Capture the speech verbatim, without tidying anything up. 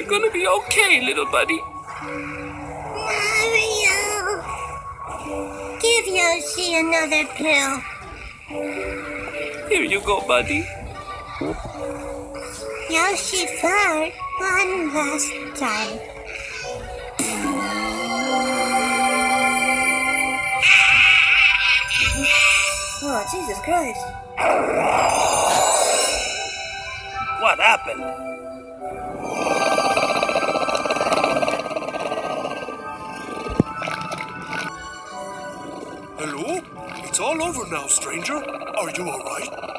You're gonna be okay, little buddy. Mario! Give Yoshi another pill. Here you go, buddy. Yoshi fart one last time. Oh, Jesus Christ. What happened? Hello? It's all over now, stranger. Are you all right?